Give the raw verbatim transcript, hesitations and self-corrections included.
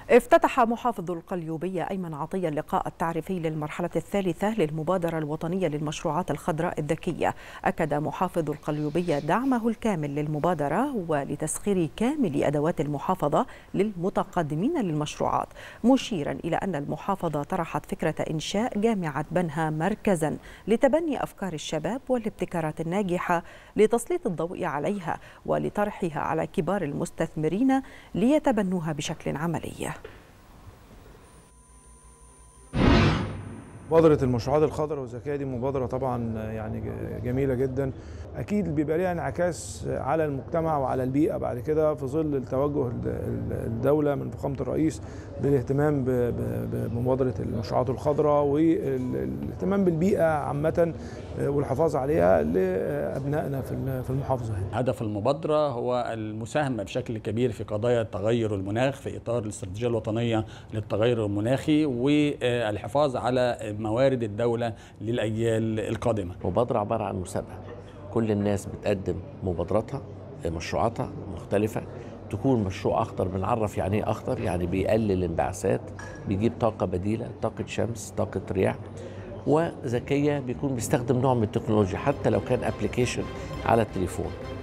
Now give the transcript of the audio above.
افتتح محافظ القليوبية أيمن عطية اللقاء التعريفي للمرحلة الثالثة للمبادرة الوطنية للمشروعات الخضراء الذكية. أكد محافظ القليوبية دعمه الكامل للمبادرة ولتسخير كامل أدوات المحافظة للمتقدمين للمشروعات، مشيرا إلى أن المحافظة طرحت فكرة إنشاء جامعة بنها مركزا لتبني أفكار الشباب والابتكارات الناجحة لتسليط الضوء عليها ولطرحها على كبار المستثمرين ليتبنوها بشكل عملي. مبادرة المشروعات الخضراء والذكية دي مبادرة طبعا يعني جميلة جدا، أكيد بيبقى ليها انعكاس على المجتمع وعلى البيئة بعد كده في ظل التوجه الدولة من فخامة الرئيس بالاهتمام بمبادرة المشروعات الخضراء والاهتمام بالبيئة عامة والحفاظ عليها لأبنائنا في المحافظة. هدف المبادرة هو المساهمة بشكل كبير في قضايا تغير المناخ في إطار الاستراتيجية الوطنية للتغير المناخي والحفاظ على موارد الدولة للأجيال القادمة. مبادرة عبارة عن مسابقة، كل الناس بتقدم مبادراتها مشروعاتها مختلفة، تكون مشروع أخضر. بنعرف يعني إيه أخضر؟ يعني بيقلل الانبعاثات، بيجيب طاقة بديلة، طاقة شمس، طاقة رياح، وذكية بيكون بيستخدم نوع من التكنولوجيا حتى لو كان ابلكيشن على التليفون.